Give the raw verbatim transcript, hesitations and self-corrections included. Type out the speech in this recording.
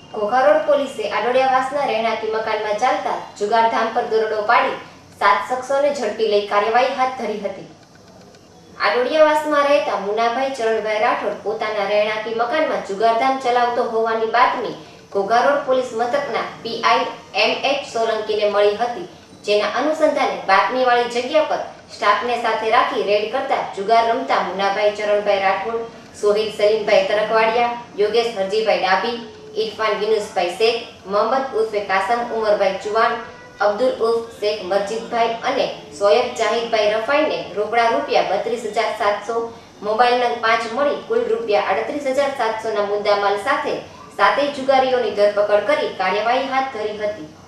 ઘોઘા પોલીસે આડોડિયાવાસના રહેણાંકી મકાનમાં ચાલતા જુગારધામ પર દરોડો પાડી સાત શખ્સોને ઝડપી લઈ કાર્યવાહી હાથ ધરી હતી। આડોડિયાવાસમાં રહેતા મુનાભાઈ ચરણભાઈ રાઠોડ પોતાના રહેણાંકી મકાનમાં જુગારધામ ચલાવતો હોવાની બાતમી ઘોઘા પોલીસ મથકના પીઆઈ એમ એચ સોલંકીને મળી હતી, જેના અનુસંધાને બાતમીવાળી જગ્યા પર સ્ટાફને સાથે રાખી રેડ કરતા જુગાર રમતા મુનાભાઈ ચરણભાઈ રાઠોડ, સોહિલ સલીમભાઈ તરકવાડિયા, યોગેશ હરજીભાઈ ડાભી, ઇરફાન યુનુસભાઈ શેખ, મોહમ્મદ ઉર્ફે કાસમ ઉમરભાઈ ચુવાણ, અબ્દુલ ઉર્ફ શેખ મરજીદભાઈ અને સોયબ જાહિદભાઈ રફાઈને રોકડા રૂપિયા બત્રીસ હજાર સાતસો, મોબાઈલ નંગ પાંચ મળી કુલ રૂપિયા આડત્રીસ હજાર સાતસો ના મુદ્દામાલ સાથે સાતેય જુગારીઓની ધરપકડ કરી કાર્યવાહી હાથ ધરી હતી।